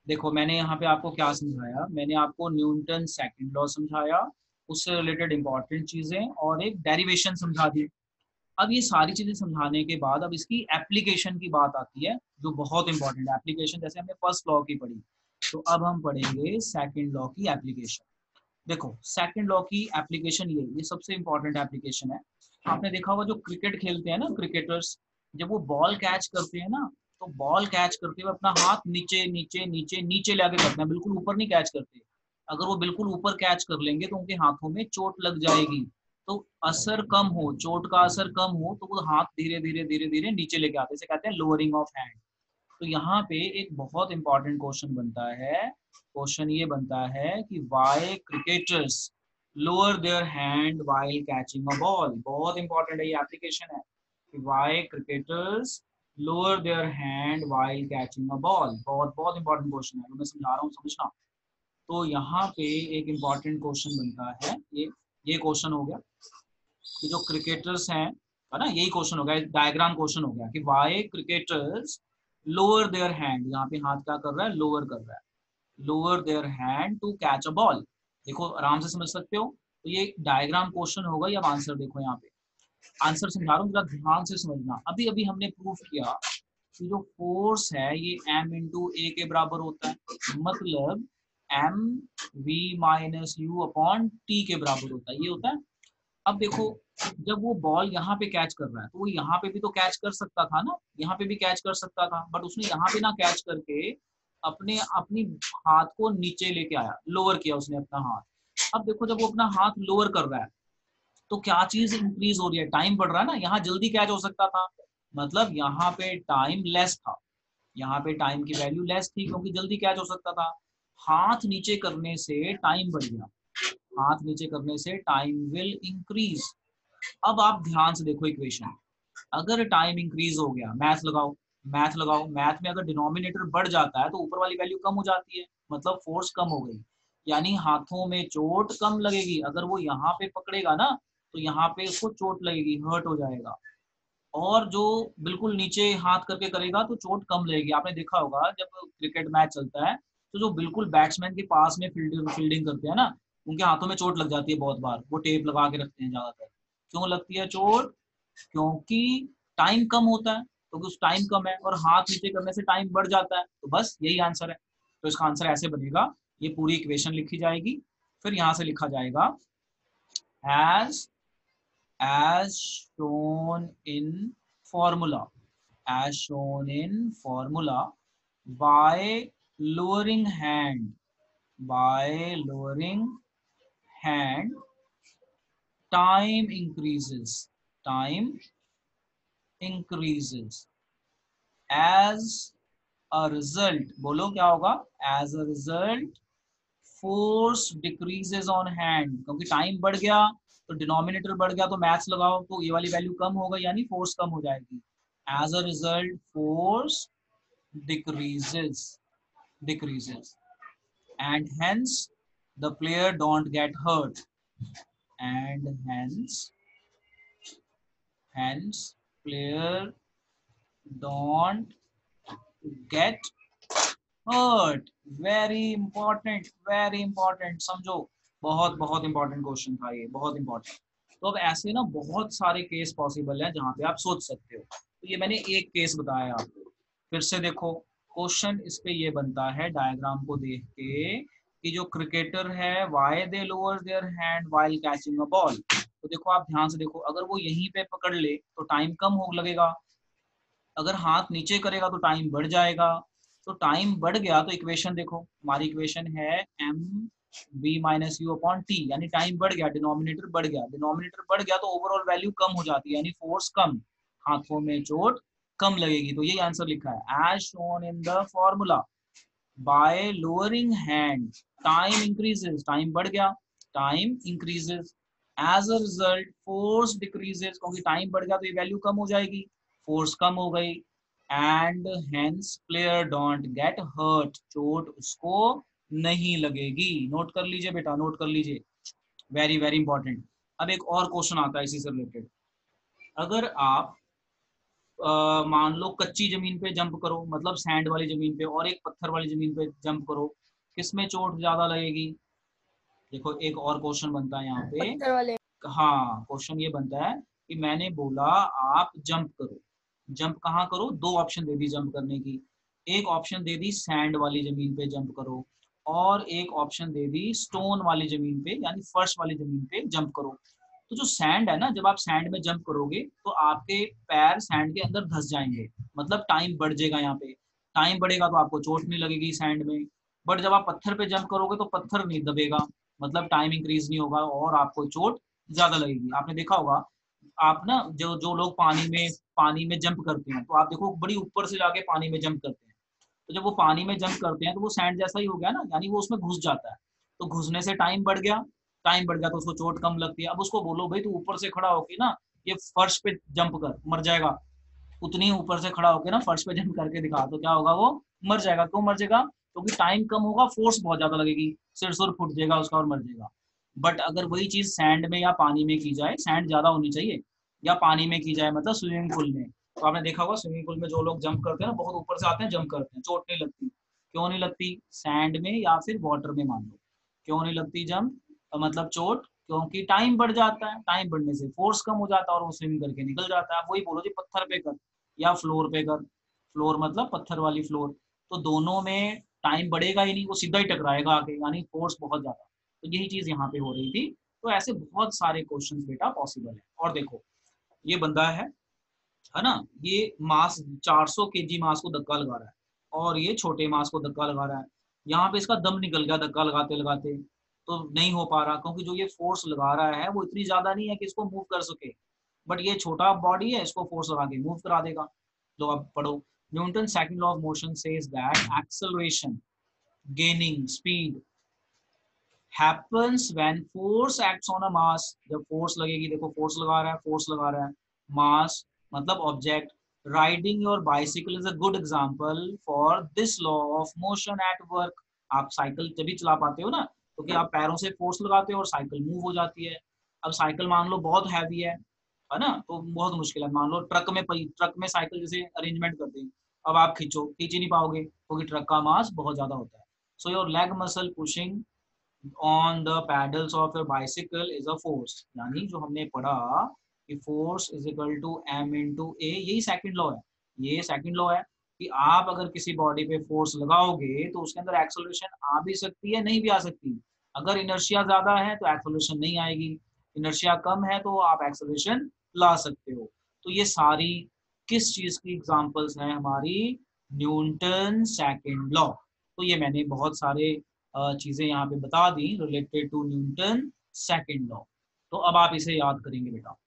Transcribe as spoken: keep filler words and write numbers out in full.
देखो मैंने यहाँ पे आपको क्या समझाया, मैंने आपको न्यूटन सेकंड लॉ समझाया, उससे रिलेटेड इंपॉर्टेंट चीजें और एक डेरिवेशन समझा दी। अब ये सारी चीजें समझाने के बाद अब इसकी एप्लीकेशन की बात आती है, जो बहुत इंपॉर्टेंट है। एप्लीकेशन जैसे हमने फर्स्ट लॉ की पढ़ी, तो अब हम पढ़ेंगे सेकंड लॉ की एप्लीकेशन। देखो सेकंड लॉ की एप्लीकेशन ये ये सबसे इंपॉर्टेंट एप्लीकेशन है। आपने देखा होगा जो क्रिकेट खेलते हैं ना क्रिकेटर्स, जब वो बॉल कैच करते हैं ना, तो बॉल कैच करते हुए अपना हाथ नीचे नीचे नीचे नीचे ले आके करते हैं, बिल्कुल ऊपर नहीं कैच करते। अगर वो बिल्कुल ऊपर कैच कर लेंगे तो उनके हाथों में चोट लग जाएगी। तो असर कम हो, चोट का असर कम हो, तो वो हाथ धीरे धीरे धीरे धीरे नीचे लेके आते हैं, इसे कहते हैं लोअरिंग ऑफ हैंड। तो यहाँ पे एक बहुत इंपॉर्टेंट क्वेश्चन बनता है। क्वेश्चन ये बनता है कि why cricketers lower their hand while catching a ball. बहुत इंपॉर्टेंट है, ये एप्लीकेशन है कि why cricketers lower their hand while catching a ball. बहुत बहुत इंपॉर्टेंट क्वेश्चन है, तो मैं समझा रहा हूँ, समझना। तो यहाँ पे एक इंपॉर्टेंट क्वेश्चन बनता है, ये ये क्वेश्चन हो गया कि जो क्रिकेटर्स हैं, है ना, यही क्वेश्चन हो गया, डायग्राम क्वेश्चन हो गया कि why cricketers lower their hand. यहाँ पे हाथ क्या कर रहा है, लोअर कर रहा है, lower their hand to catch a ball. देखो आराम से समझ सकते हो, तो ये डायग्राम क्वेश्चन होगा। या आंसर देखो, यहाँ पे आंसर समझा रहा हूँ, जरा ध्यान से समझना। अभी अभी हमने प्रूफ किया कि जो फोर्स है ये m इंटू ए के बराबर होता है, मतलब m v minus u upon t के बराबर होता है, ये होता है। अब देखो जब वो बॉल यहाँ पे कैच कर रहा है, तो वो यहाँ पे भी तो कैच कर सकता था ना, यहाँ पे भी कैच कर सकता था, बट उसने यहाँ पे ना कैच करके अपने अपनी हाथ को नीचे लेके आया, लोअर किया उसने अपना हाथ। अब देखो जब वो अपना हाथ लोअर कर रहा है, तो क्या चीज इंक्रीज हो रही है, टाइम बढ़ रहा है ना। यहाँ जल्दी कैच हो सकता था, मतलब यहाँ पे टाइम लेस था, यहाँ पे टाइम की वैल्यू लेस थी क्योंकि जल्दी कैच हो सकता था। हाथ नीचे करने से टाइम बढ़ गया, हाथ नीचे करने से टाइम विल इंक्रीज। अब आप ध्यान से देखो इक्वेशन, अगर टाइम इंक्रीज हो गया, मैथ लगाओ, मैथ लगाओ, मैथ में अगर डिनोमिनेटर बढ़ जाता है तो ऊपर वाली वैल्यू कम हो जाती है, मतलब फोर्स कम हो गई, यानी हाथों में चोट कम लगेगी। अगर वो यहाँ पे पकड़ेगा ना, तो यहाँ पे उसको चोट लगेगी, हर्ट हो जाएगा। और जो बिल्कुल नीचे हाथ करके करेगा तो चोट कम लगेगी। आपने देखा होगा जब क्रिकेट मैच चलता है, तो जो बिल्कुल बैट्समैन के पास में फील्डिंग फील्डिंग करते हैं ना, उनके हाथों में चोट लग जाती है बहुत बार, वो टेप लगा के रखते हैं ज्यादातर। क्यों लगती है चोट? क्योंकि टाइम कम होता है, तो कुछ टाइम कम है और हाथ नीचे करने से टाइम बढ़ जाता है। तो बस यही आंसर है। तो इसका आंसर ऐसे बनेगा, ये पूरी इक्वेशन लिखी जाएगी, फिर यहाँ से लिखा जाएगा as as shown in formula, as shown in formula, by lowering hand, by lowering hand, time increases, time increases, as a result, बोलो क्या होगा, as a result force decreases on hand, क्योंकि टाइम बढ़ गया तो डिनोमिनेटर बढ़ गया, तो मैथ्स लगाओ तो ये वाली वैल्यू कम होगा, यानी फोर्स कम हो जाएगी। As a result force decreases decreases and hence the player don't get hurt, and hence hence player don't get hurt. Very important, very important, समझो, बहुत बहुत इंपॉर्टेंट क्वेश्चन था ये, बहुत इंपॉर्टेंट। तो अब ऐसे ना बहुत सारे केस पॉसिबल है जहाँ पे आप सोच सकते हो। तो ये मैंने एक केस बताया आपको, फिर से देखो क्वेश्चन इस पे ये बनता है डायग्राम को देख के कि जो क्रिकेटर है why they lower their hand while catching a ball. तो देखो आप ध्यान से देखो, अगर वो यहीं पे पकड़ ले तो टाइम कम हो लगेगा, अगर हाथ नीचे करेगा तो टाइम बढ़ जाएगा। तो टाइम बढ़ गया तो इक्वेशन देखो, हमारी इक्वेशन है m v minus u upon t, यानी टाइम बढ़ गया, डिनोमिनेटर बढ़ गया, डिनोमिनेटर बढ़ गया तो ओवरऑल वैल्यू कम हो जाती है, यानी फोर्स कम, हाथों में चोट कम लगेगी। तो यही आंसर लिखा है as shown in the formula, by lowering hand time increases, time बढ़ गया, time increases, as a result force decreases, क्योंकि टाइम बढ़ गया तो ये वैल्यू कम हो जाएगी, फोर्स कम हो गई, and hence player don't get hurt, चोट उसको नहीं लगेगी। नोट कर लीजिए बेटा, नोट कर लीजिए, वेरी वेरी इंपॉर्टेंट। अब एक और क्वेश्चन आता है इसी से रिलेटेड, अगर आप आ, मान लो कच्ची जमीन पे जंप करो, मतलब सैंड वाली जमीन पे, और एक पत्थर वाली जमीन पे जंप करो, किसमें चोट ज्यादा लगेगी? देखो एक और क्वेश्चन बनता है यहाँ पे। पत्थर वाले। हाँ, क्वेश्चन ये बनता है कि मैंने बोला आप जंप करो, जंप कहाँ करो? दो ऑप्शन दे दी जंप करने की, एक ऑप्शन दे दी सैंड वाली जमीन पे जंप करो, और एक ऑप्शन दे दी स्टोन वाली जमीन पे यानी फर्श वाली जमीन पे जंप करो। तो जो सैंड है ना, जब आप सैंड में जंप करोगे तो आपके पैर सैंड के अंदर धस जाएंगे, मतलब टाइम बढ़ जाएगा। यहाँ पे टाइम बढ़ेगा तो आपको चोट नहीं लगेगी सैंड में। बट जब आप पत्थर पे जंप करोगे तो पत्थर नहीं दबेगा, मतलब टाइम इंक्रीज नहीं होगा और आपको चोट ज्यादा लगेगी। आपने देखा होगा, आप ना जो जो लोग पानी में पानी में जंप करते हैं, तो आप देखो बड़ी ऊपर से जाके पानी में जंप करते हैं, तो जब वो पानी में जंप करते हैं तो वो सैंड जैसा ही हो गया ना, यानी वो उसमें घुस जाता है, तो घुसने से टाइम बढ़ गया, टाइम बढ़ गया तो उसको चोट कम लगती है। अब उसको बोलो भाई तू ऊपर से खड़ा होके ना ये फर्श पे जंप कर, मर जाएगा, उतनी ही ऊपर से खड़ा होके ना फर्श पे जंप करके दिखा, तो क्या होगा? वो मर जाएगा। क्यों मर जाएगा? क्योंकि टाइम कम होगा, फोर्स बहुत ज्यादा लगेगी, सिर सुर फूट जाएगा उसका और मर जाएगा। बट अगर वही चीज सैंड में या पानी में की जाए, सैंड ज्यादा होनी चाहिए, या पानी में की जाए मतलब स्विमिंग पूल में, तो आपने देखा होगा स्विमिंग पूल में जो लोग जंप करते हैं ना, बहुत ऊपर से आते हैं जंप करते हैं, चोट नहीं लगती। क्यों नहीं लगती? सैंड में या फिर वाटर में मान लो, क्यों नहीं लगती जंप, मतलब चोट? क्योंकि टाइम बढ़ जाता है, टाइम बढ़ने से फोर्स कम हो जाता है और वो स्विम करके निकल जाता है। आप वही बोलो जी पत्थर पे कर या फ्लोर पे कर, फ्लोर मतलब पत्थर वाली फ्लोर, तो दोनों में टाइम बढ़ेगा ही नहीं, वो सीधा ही टकराएगा आके, यानी फोर्स बहुत ज्यादा। तो यही चीज यहाँ पे हो रही थी। तो ऐसे बहुत सारे क्वेश्चंस बेटा पॉसिबल है। और देखो ये बंदा है है ना, ये मास चार सौ केजी मास को धक्का लगा रहा है, और ये छोटे मास को धक्का लगा रहा है। यहाँ पे इसका दम निकल गया धक्का लगाते लगाते, तो नहीं हो पा रहा, क्योंकि जो ये फोर्स लगा रहा है वो इतनी ज्यादा नहीं है कि इसको मूव कर सके। बट ये छोटा बॉडी है, इसको फोर्स लगा के मूव करा देगा। तो अब पढ़ो, Newton second law of motion says that acceleration gaining speed happens when force acts on a mass। जब फोर्स लगेगी, देखो फोर्स लगा रहा है, फोर्स लगा रहा है, मास मतलब object. Riding your bicycle is a good example for this law of motion at work. आप साइकिल तभी चला पाते हो ना, क्योंकि तो आप पैरों से फोर्स लगाते हो और साइकिल मूव हो जाती है। अब साइकिल मान लो बहुत हैवी है है ना, तो बहुत मुश्किल है। मान लो ट्रक में ट्रक में साइकिल जैसे अरेंजमेंट करते हैं, अब आप खींचो, खींच ही नहीं पाओगे क्योंकि ट्रक का मास बहुत ज्यादा होता है। So your leg muscle pushing on the pedals of your bicycle is a force. यानी जो हमने पढ़ा कि force is equal to m into a, यही सेकंड लॉ है। ये सेकंड लॉ है कि आप अगर किसी बॉडी पे फोर्स लगाओगे तो उसके अंदर एक्सेलरेशन आ भी सकती है, नहीं भी आ सकती। अगर इनर्शिया ज्यादा है तो एक्सेलरेशन नहीं आएगी, इनर्शिया कम है तो आप एक्सेलरेशन ला सकते हो। तो ये सारी किस चीज की एग्जांपल्स हैं? हमारी न्यूटन सेकंड लॉ। तो ये मैंने बहुत सारे चीजें यहाँ पे बता दी related to Newton second law. तो अब आप इसे याद करेंगे बेटा।